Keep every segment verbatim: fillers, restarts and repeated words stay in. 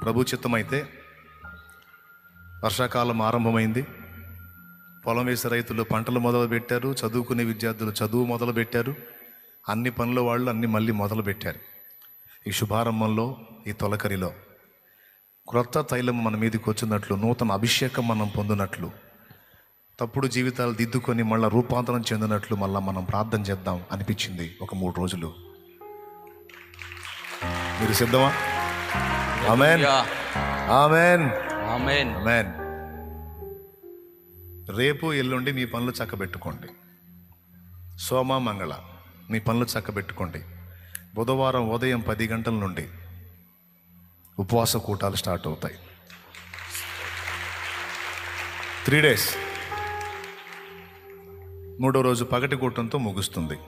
ప్రభు చిత్తమైతే వర్షాకాలం ఆరంభమైంది. పొలం వేసే రైతులు పంటలు మొదలు పెట్టారు, చదువుకునే విద్యార్థులు చదువు మొదలు పెట్టారు, అన్ని పనుల వాళ్ళు అన్ని మళ్ళీ మొదలు పెట్టారు. ఈ శుభారంభంలో, ఈ తొలకరిలో క్రొత్త తైలం మన మీదకి వచ్చినట్లు, నూతన అభిషేకం మనం పొందినట్లు, తప్పుడు జీవితాలు దిద్దుకొని మళ్ళీ రూపాంతరం చెందినట్లు మళ్ళీ మనం ప్రార్థన చేద్దాం అనిపించింది. ఒక మూడు రోజులు మీరు సిద్ధమా? ఆమేన్, ఆమేన్, ఆమేన్, ఆమేన్. రేపు ఎల్లుండి మీ పనులు చక్కబెట్టుకోండి. సోమ మంగళ మీ పనులు చక్కబెట్టుకోండి. బుధవారం ఉదయం పది గంటల నుండి ఉపవాస కూటాలు స్టార్ట్ అవుతాయి. Three days. మూడో రోజు పగటి కూటంతో ముగుస్తుంది.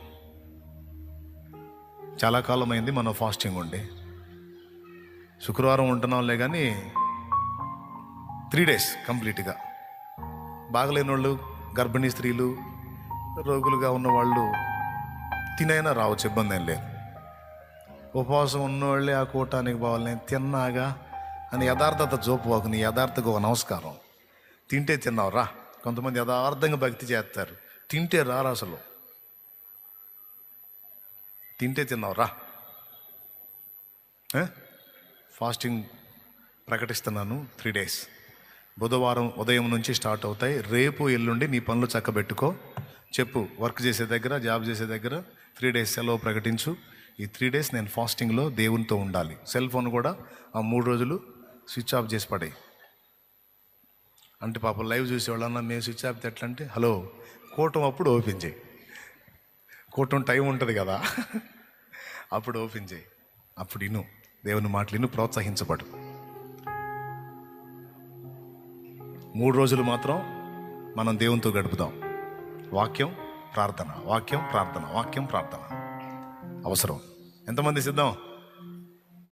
చాలా కాలం అయింది మనం ఫాస్టింగ్ ఉండి. శుక్రవారం ఉంటున్నాంలే కానీ త్రీ డేస్ కంప్లీట్గా. బాగలేని వాళ్ళు, గర్భిణీ స్త్రీలు, రోగులుగా ఉన్నవాళ్ళు తినైనా రావచ్చు, ఇబ్బంది ఏం లేదు. ఉపవాసం ఉన్నవాళ్ళే ఆ కూటానికి పోవాలి, నేను తిన్నాగా అని యథార్థత జోపువాకు. నీ యథార్థకు ఒక నమస్కారం. తింటే తిన్నావు రా. కొంతమంది యథార్థంగా భక్తి చేస్తారు, తింటే రారా. అసలు తింటే తిన్నావు రా. ఫాస్టింగ్ ప్రకటిస్తున్నాను. త్రీ డేస్ బుధవారం ఉదయం నుంచి స్టార్ట్ అవుతాయి. రేపు ఎల్లుండి నీ పనులు చక్కబెట్టుకో. చెప్పు, వర్క్ చేసే దగ్గర, జాబ్ చేసే దగ్గర త్రీ డేస్ సెలవు ప్రకటించు. ఈ త్రీ డేస్ నేను ఫాస్టింగ్లో దేవునితో ఉండాలి. సెల్ ఫోన్ కూడా ఆ మూడు రోజులు స్విచ్ ఆఫ్ చేసి పడే. అంటే పాపం లైవ్ చూసేవాళ్ళన్నా మేము స్విచ్ ఆఫ్ ఎట్లా అంటే, హలో కూటం అప్పుడు ఓపెన్ చేయి. కూటం టైం ఉంటుంది కదా, అప్పుడు ఓపెన్ చేయి. అప్పుడు ఇను దేవుని మాటలు ఇను, ప్రోత్సహించబడు. మూడు రోజులు మాత్రం మనం దేవునితో గడుపుదాం. వాక్యం ప్రార్థన, వాక్యం ప్రార్థన, వాక్యం ప్రార్థన అవసరం. ఎంతమంది సిద్ధం?